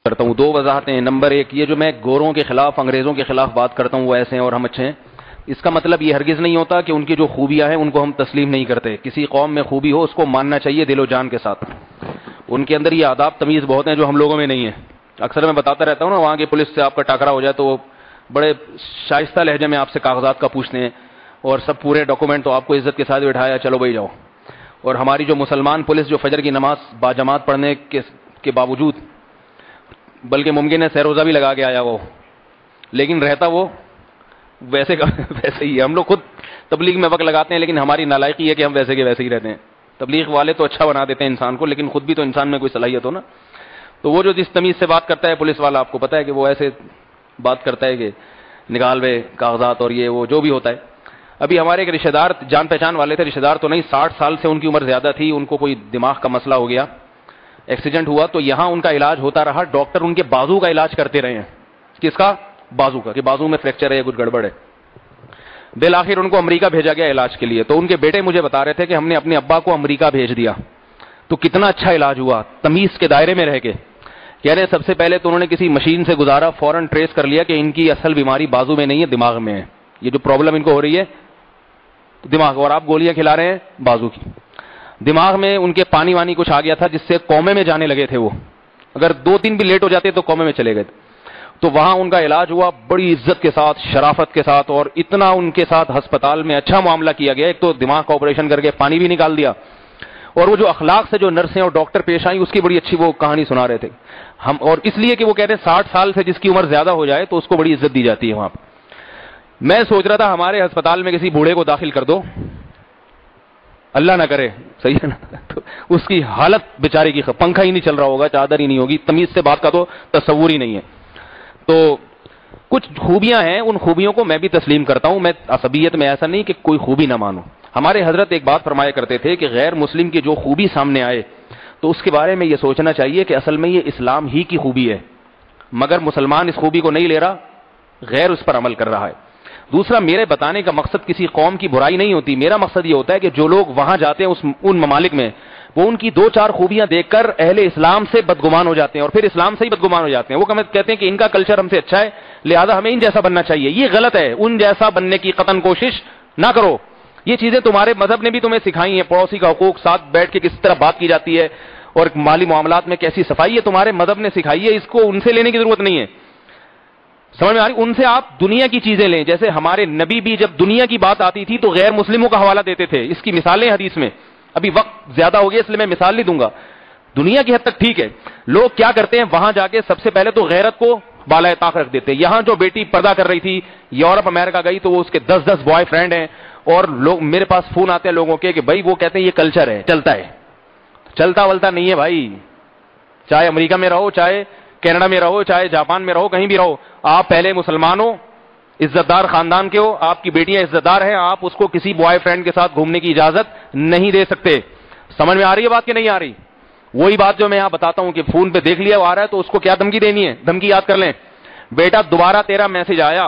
کرتا ہوں. دو وضاحتیں. نمبر ایک، یہ جو میں گوروں کے خلاف انگریزوں کے خلاف بات کرتا ہوں وہ ایسے ہیں اور ہم اچھے ہیں، اس کا مطلب یہ ہرگز نہیں ہوتا کہ ان کی جو خوبیاں ہیں ان کو ہم تسلیم نہیں کرتے. کسی قوم میں خوبی ہو اس کو ماننا چاہیے دل و جان کے ساتھ. ان کے اندر یہ آداب تمیز بہت ہیں جو ہم لوگوں میں نہیں ہے. اکثر میں بتاتا رہتا ہوں نا، وہاں کی پولیس سے آپ کا ٹاکرا ہو جائے تو وہ بڑے شائستہ لہجے میں آپ سے کاغذات کا پوچھتے ہیں اور سب پورے ڈاکومنٹ تو آپ کو عزت کے ساتھ بٹھایا چلو بھائی جاؤ. اور ہماری جو مسلمان پولیس جو فجر کی نماز باجماعت پڑھنے کے باوجود، بلکہ ممکن ہے سہ روزہ بھی لگا کے آیا وہ، لیکن رہتا وہ ویسے کا ویسے ہی. ہم لوگ خود تبلیغ میں وقت لگاتے ہیں لیکن ہماری نالائقی ہے کہ ہم ویسے کے ویسے ہی رہتے ہیں. تبلیغ والے تو اچھا بنا دیتے ہیں انسان کو، لیکن خود بھی تو انسان میں کوئی صلاحیت ہو نا. تو وہ جو جس تمیز سے بات کرتا ہے پولیس والا، آپ کو پتا ہے کہ وہ ایسے بات کرتا ہے کہ نکال وے کاغذات اور یہ وہ جو بھی ہوتا ہے. ابھی ہمارے ایک رشتہ دار جان پہچان والے تھے، رشتہ دار تو نہیں، 60 سال سے ان کی عمر زیادہ تھی، ان کو کوئی دماغ کا مسئلہ ہو گیا، ایکسیڈنٹ ہوا تو یہاں ان کا علاج ہوتا رہا. ڈاکٹر ان کے بازو کا علاج کرتے رہے ہیں. کس کا؟ بازو کا، کہ بازو میں فریکچر ہے یا کچھ گڑبڑ ہے. بالآخر ان کو امریکہ بھیجا گیا علاج کے لیے. تو ان کے بیٹے مجھے بتا رہے تھے کہ ہم نے اپنے ابا کو امریکہ بھیج دیا تو کتنا اچھا علاج ہوا تمیز کے دائرے میں رہ کے. کہہ رہے سب سے پہلے تو انہوں نے کسی مشین سے گزارا، فوراً ٹریس کر لیا کہ ان کی اصل بیماری بازو میں نہیں ہے، دماغ میں ہے. یہ جو پرابلم ان کو ہو رہی ہے دماغ، اور آپ گولیاں کھلا رہے ہیں بازو کی. دماغ میں ان کے پانی وانی کچھ آ گیا تھا جس سے کومے میں جانے لگے تھے. وہ اگر 2-3 بھی لیٹ ہو جاتے تو کومے میں چلے گئے. تو وہاں ان کا علاج ہوا بڑی عزت کے ساتھ، شرافت کے ساتھ، اور اتنا ان کے ساتھ ہسپتال میں اچھا معاملہ کیا گیا. ایک تو دماغ کا آپریشن کر کے پانی بھی نکال دیا، اور وہ جو اخلاق سے جو نرسیں اور ڈاکٹر پیش آئیں اس کی بڑی اچھی وہ کہانی سنا رہے تھے ہم. اور اس لیے کہ وہ کہتے ہیں 60 سال سے جس کی عمر زیادہ ہو جائے تو اس کو بڑی عزت دی جاتی ہے وہاں پہ. میں سوچ رہا تھا ہمارے ہسپتال میں کسی بوڑھے کو داخل کر دو، اللہ نہ کرے، صحیح ہے نا، تو اس کی حالت بیچارے کی پنکھا ہی نہیں چل رہا ہوگا، چادر ہی نہیں ہوگی، تمیز سے بات کا تو تصور ہی نہیں ہے. تو کچھ خوبیاں ہیں، ان خوبیوں کو میں بھی تسلیم کرتا ہوں. میں عصبیت میں ایسا نہیں کہ کوئی خوبی نہ مانوں. ہمارے حضرت ایک بات فرمایا کرتے تھے کہ غیر مسلم کی جو خوبی سامنے آئے تو اس کے بارے میں یہ سوچنا چاہیے کہ اصل میں یہ اسلام ہی کی خوبی ہے، مگر مسلمان اس خوبی کو نہیں لے رہا، غیر اس پر عمل کر رہا ہے. دوسرا، میرے بتانے کا مقصد کسی قوم کی برائی نہیں ہوتی. میرا مقصد یہ ہوتا ہے کہ جو لوگ وہاں جاتے ہیں ان ممالک میں، وہ ان کی 2-4 خوبیاں دیکھ کر اہل اسلام سے بدگمان ہو جاتے ہیں اور پھر اسلام سے ہی بدگمان ہو جاتے ہیں. وہ کہتے ہیں کہ ان کا کلچر ہم سے اچھا ہے لہذا ہمیں ان جیسا بننا چاہیے. یہ غلط ہے. ان جیسا بننے کی قطعاً کوشش نہ کرو. یہ چیزیں تمہارے مذہب نے بھی تمہیں سکھائی ہیں. پڑوسی کا حقوق، ساتھ بیٹھ کے کس طرح بات کی جاتی ہے، اور مالی معاملات میں کیسی صفائی ہے، تمہارے مذہب نے سکھائی ہے. اس کو ان سے لینے کی ضرورت نہیں ہے. سمجھ میں آ رہی؟ ان سے آپ دنیا کی چیزیں لیں. جیسے ہمارے نبی بھی جب دنیا کی بات آتی تھی تو غیر مسلموں کا حوالہ دیتے تھے. اس کی مثالیں حدیث میں، ابھی وقت زیادہ ہو گیا اس لیے میں مثال نہیں دوں گا. دنیا کی حد تک ٹھیک ہے. لوگ کیا کرتے ہیں وہاں جا کے سب سے پہلے تو غیرت کو بالائے طاق رکھ دیتے. یہاں جو بیٹی پردہ کر رہی تھی یورپ امریکہ گئی تو وہ اس کے 10 بوائے فرینڈ ہیں، اور لوگ میرے پاس فون آتے ہیں لوگوں کے کہ بھائی وہ کہتے ہیں یہ کلچر ہے، چلتا ہے. چلتا ولتا نہیں ہے بھائی. چاہے امریکہ میں رہو، چاہے کینیڈا میں رہو، چاہے جاپان میں رہو، کہیں بھی رہو، آپ پہلے مسلمان ہو، عزت دار خاندان کے ہو، آپ کی بیٹیاں عزت دار ہیں، آپ اس کو کسی بوائے فرینڈ کے ساتھ گھومنے کی اجازت نہیں دے سکتے. سمجھ میں آ رہی ہے بات کہ نہیں آ رہی؟ وہی بات جو میں یہاں بتاتا ہوں کہ فون پہ دیکھ لیا وہ آ رہا ہے تو اس کو کیا دھمکی دینی ہے. دھمکی یاد کر لیں. بیٹا دوبارہ تیرا میسج آیا،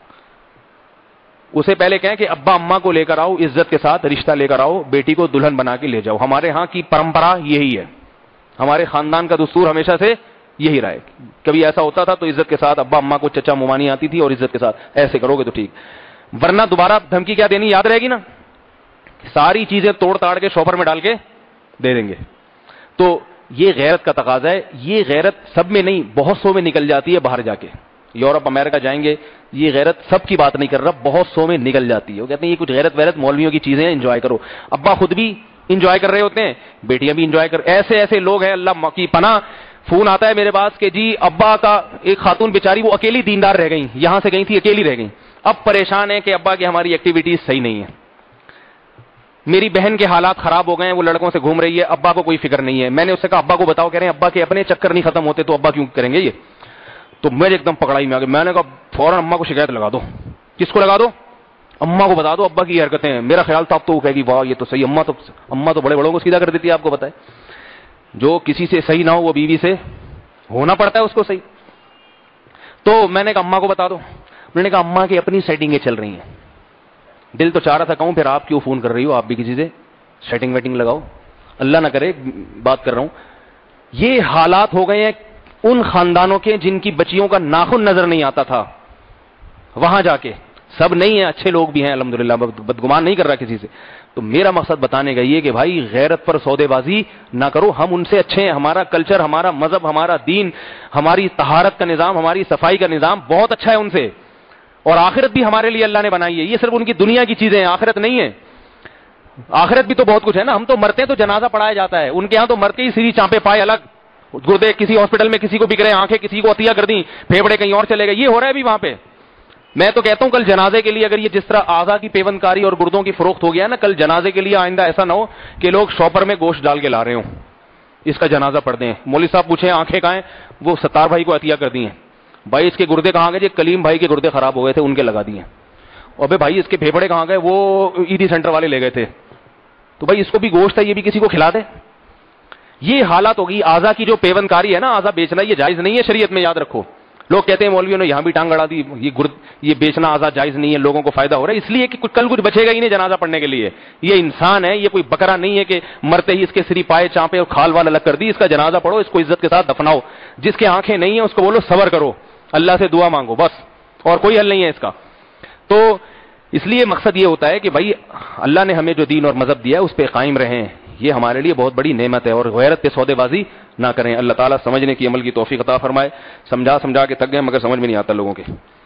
اسے پہلے کہیں کہ ابا اماں کو لے کر آؤ، عزت کے ساتھ رشتہ لے کر آؤ، بیٹی کو دلہن بنا کے لے جاؤ. ہمارے ہاں کی پرمپرا یہی ہے، ہمارے خاندان کا دستور ہمیشہ سے یہی رہا ہے. کبھی ایسا ہوتا تھا تو عزت کے ساتھ ابا اماں کو چچا ممانی آتی تھی اور عزت کے ساتھ ایسے کرو گے تو ٹھیک، ورنہ دوبارہ دھمکی کیا دینی یاد رہے گی نا، ساری چیزیں توڑ تاڑ کے شوپر میں ڈال کے دے دیں گے. تو یہ غیرت کا تقاضا ہے. یہ غیرت سب میں نہیں، بہت سو میں نکل جاتی ہے. باہر جا کے یورپ امریکہ جائیں گے، یہ غیرت سب کی بات نہیں کر رہا، بہت سو میں نکل جاتی ہے. وہ کہتے ہیں یہ کچھ غیرت ویرت مولویوں کی چیزیں ہیں، انجوائے کرو. ابا خود بھی انجوائے کر رہے ہوتے ہیں، بیٹیاں بھی انجوائے کر. ایسے ایسے لوگ ہیں اللہ کی پناہ. فون آتا ہے میرے پاس کہ جی ابا کا ایک خاتون بیچاری وہ اکیلی دیندار رہ گئی، یہاں سے گئی تھی اکیلی رہ گئی، اب پریشان ہے کہ ابا کی ہماری ایکٹیویٹیز صحیح نہیں ہے، میری بہن کے حالات خراب ہو گئے ہیں، وہ لڑکوں سے گھوم رہی ہے، ابا کو کوئی فکر نہیں ہے. میں نے اس سے کہا ابا کو بتاؤ. کہہ رہے ہیں ابا کے اپنے چکر نہیں ختم ہوتے تو ابا کیوں کریں گے یہ. تو میں ایک دم پکڑائی میں آ گیا. میں نے کہا فوراً اماں کو شکایت لگا دو. کس کو لگا دو؟ اماں کو بتا دو ابا کی حرکتیں ہیں. میرا خیال تھا اب تو وہ کہے گی واہ یہ تو صحیح، اماں تو بڑے بڑوں کو سیدھا کر دیتی ہے. آپ کو پتا ہے جو کسی سے صحیح نہ ہو وہ بیوی سے ہونا پڑتا ہے اس کو صحیح. تو میں نے کہا اماں کو بتا دو. میں نے کہا اماں کی اپنی سیٹنگیں چل رہی ہیں. دل تو چاہ رہا تھا کہوں پھر آپ کیوں فون کر رہی ہو، آپ بھی کسی سے سیٹنگ ویٹنگ لگاؤ. اللہ نہ کرے بات کر رہا ہوں. یہ حالات ہو گئے ہیں. ان خاندانوں کے جن کی بچیوں کا ناخن نظر نہیں آتا تھا، وہاں جا کے، سب نہیں ہیں، اچھے لوگ بھی ہیں الحمدللہ، بدگمان نہیں کر رہا کسی سے. تو میرا مقصد بتانے کا یہ کہ بھائی غیرت پر سودے بازی نہ کرو، ہم ان سے اچھے ہیں، ہمارا کلچر، ہمارا مذہب، ہمارا دین، ہماری طہارت کا نظام، ہماری صفائی کا نظام بہت اچھا ہے ان سے، اور آخرت بھی ہمارے لیے اللہ نے بنائی ہے. یہ صرف ان کی دنیا کی چیزیں ہیں، آخرت نہیں ہے. آخرت بھی تو بہت کچھ ہے نا. ہم تو مرتے ہیں تو جنازہ پڑھایا جاتا ہے، ان کے ہاں تو مرتے ہی سیری چانپے پائے الگ، گردے کسی ہاسپٹل میں کسی کو بک رہے، آنکھیں کسی کو عطیہ کر دیں، پھیپڑے کہیں اور چلے گئے. یہ ہو رہا ہے ابھی وہاں پہ. میں تو کہتا ہوں کل جنازے کے لیے اگر یہ جس طرح اعضا کی پیوندکاری اور گردوں کی فروخت ہو گیا ہے نا، کل جنازے کے لیے آئندہ ایسا نہ ہو کہ لوگ شاپر میں گوشت ڈال کے لا رہے ہوں، اس کا جنازہ پڑھ دیں. مولوی صاحب پوچھیں آنکھیں کہاں ہیں، وہ ستار بھائی کو عطیہ کر دی ہیں. بھائی اس کے گردے کہاں گئے؟ جی کلیم بھائی کے گردے خراب ہو گئے تھے، ان کے لگا دیے. اور بھائی اس کے پھیپڑے کہاں گئے؟ وہ ایڈی سینٹر والے لے گئے تھے. تو بھائی اس کو بھی گوشت ہے، یہ بھی کسی کو کھلا دے. یہ حالات ہوگی. اعضا کی جو پیوندکاری ہے نا، اعضا بیچنا، یہ جائز نہیں ہے شریعت میں، یاد رکھو. لوگ کہتے ہیں مولویوں نے یہاں بھی ٹانگ اڑا دی، یہ بیچنا اعضا جائز نہیں ہے، لوگوں کو فائدہ ہو رہا ہے اس لیے کہ کل کچھ بچے گا ہی نہیں جنازہ پڑھنے کے لیے. یہ انسان ہے، یہ کوئی بکرا نہیں ہے کہ مرتے ہی اس کے سری پائے چانپے اور کھال وال الگ کر دی. اس کا جنازہ پڑھو، اس کو عزت کے ساتھ دفناؤ. جس کے آنکھیں نہیں ہیں اس کو بولو صبر کرو، اللہ سے دعا مانگو، بس، اور کوئی حل نہیں ہے اس کا. تو اس لیے مقصد یہ ہوتا ہے کہ بھائی اللہ نے ہمیں جو دین اور مذہب دیا ہے اس پہ قائم رہیں، یہ ہمارے لیے بہت بڑی نعمت ہے. اور غیرت پہ سودے بازی نہ کریں. اللہ تعالیٰ سمجھنے کی عمل کی توفیق عطا فرمائے. سمجھا کے تھک گئے مگر سمجھ میں نہیں آتا لوگوں کے.